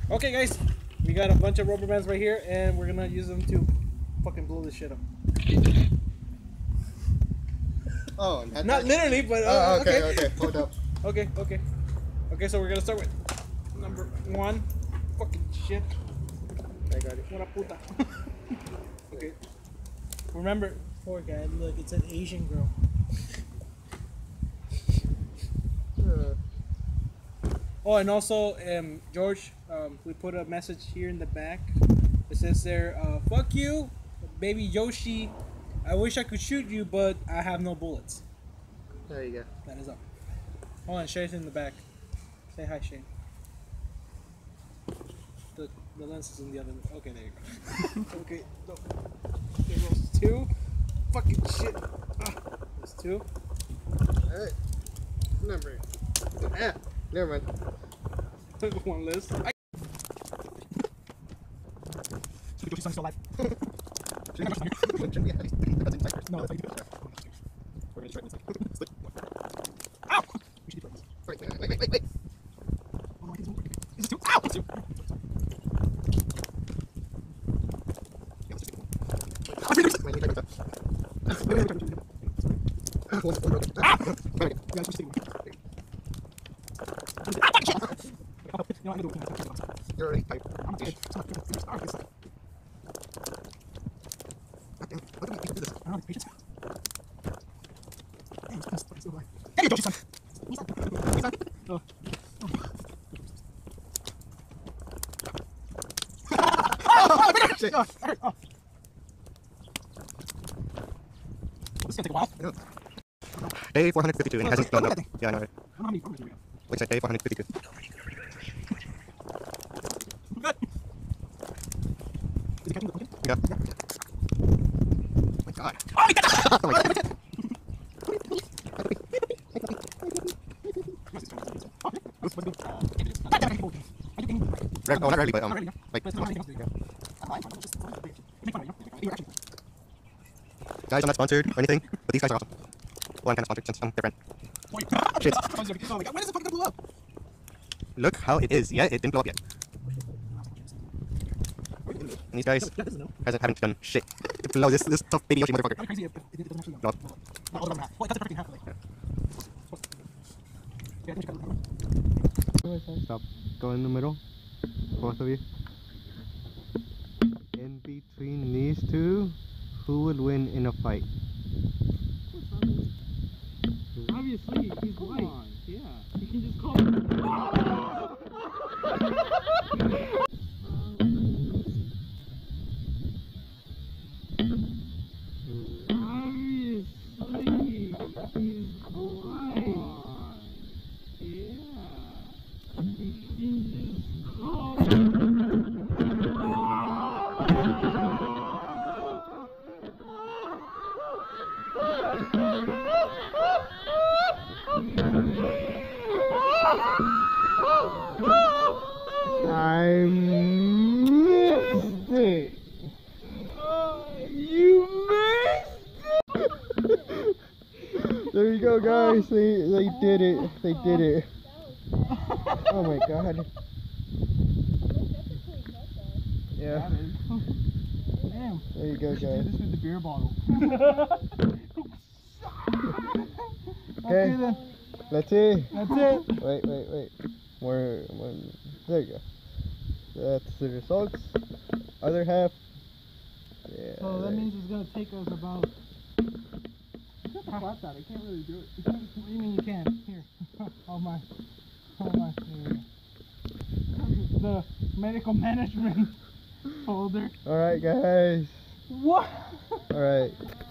Okay, guys, we got a bunch of rubber bands right here, and we're gonna use them to fucking blow this shit up. Oh, not literally, but okay. Hold up. Okay. So we're gonna start with number 1. Fucking shit. I got it. What a puta. Okay. Remember, Poor guy. Look, it's an Asian girl. oh, and also, George, we put a message here in the back. It says there, fuck you, baby Yoshi. I wish I could shoot you, but I have no bullets. There you go. That is up. Hold on, Shane's in the back. Say hi, Shane. The lens is in the other. Okay, there you go. Okay, no. There goes 2. Fucking shit. There's 2. Alright. Number. Never mind. 1 list. Yoshi's still alive. No, that's how you do it. We're gonna try this. Ow! We should be friends. Wait. Oh, is it 2? Ow! It's 2. Yeah, let's just take 1. You're already tired. I'm not tired. What do we do this? I don't know, patience. Damn, it's fucking so hard. Dang it, Yoshi-san! Oh. Shit. Oh, I hurt. Oh. This is gonna take a while. I know. Day 452 and it hasn't gone up. Yeah, I know. I don't know how many programs we got. Wait a second, day 452. Good. Is it catching the pumpkin? Yeah. Oh my god. Oh my god! Oh my god. Oh, not really, but like, guys, I'm not sponsored or anything, but these guys are awesome. Well, I'm kind of sponsored since I'm their friend. Shit. Oh my god, when is this fucking gonna blow up? Look how it is. Yeah, it didn't blow up yet. And these guys haven't done shit to blow this tough baby Yoshi motherfucker. That'd be crazy if it doesn't actually No. Not all of them half. Well, it cuts it perfectly in half, like. Yeah, I think you cut it in half. Stop. Go in the middle. Both of you. In between these two, who would win in a fight? Obviously, he's white. Yeah. You can just call him. Obviously, he's white. Yeah. You can just call I missed it. You missed it. There you go, guys. They did it. They did it. Oh my god. Yeah. Damn. There you go, We should do guys. this with the beer bottle. Okay. then. Let's see. That's it. Wait. More. There you go. That's the results. Other half. Yeah. So that means it's gonna take us about. I can't really do it. What do you mean you can't? Here. Oh my. Here we go. The medical management folder. Alright, guys. What? Alright.